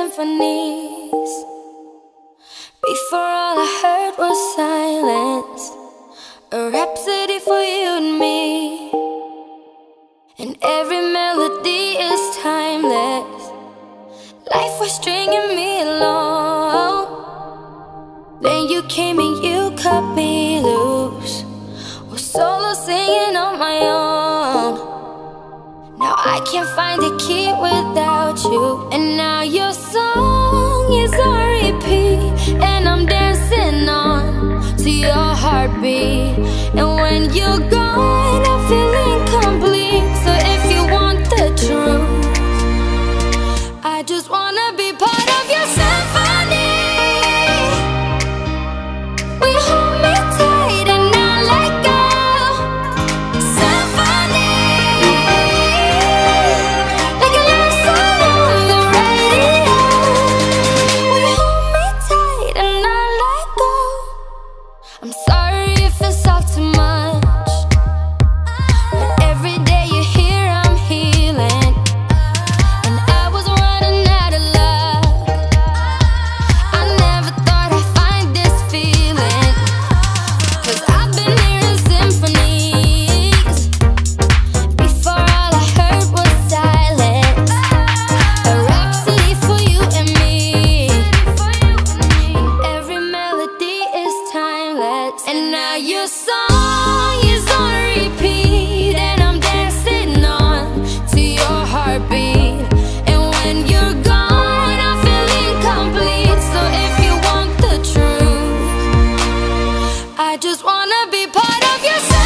symphonies. Before all I heard was silence, a rhapsody for you and me. And every melody is timeless. Life was stringing me along. Then you came and you cut me loose, was solo singing on my own. Now I can't find the key without you. And now your song is on repeat, and I'm dancing on to your heartbeat. And when you're gone, I feel incomplete. So if you want the truth, I just wanna be part of your symphony. We hold me tight and not let go. Symphony, like a love song on the radio. We hold me tight and not let go. I'm sorry if it's all too much, but every day you're here I'm healing. And I was running out of luck. I never thought I'd find this feeling, 'cause I've been hearing symphonies. Before all I heard was silence, a rhapsody for you and me. And every melody is timeless. And now your song is on repeat, and I'm dancing on to your heartbeat. And when you're gone, I feel incomplete. So if you want the truth, I just wanna be part of your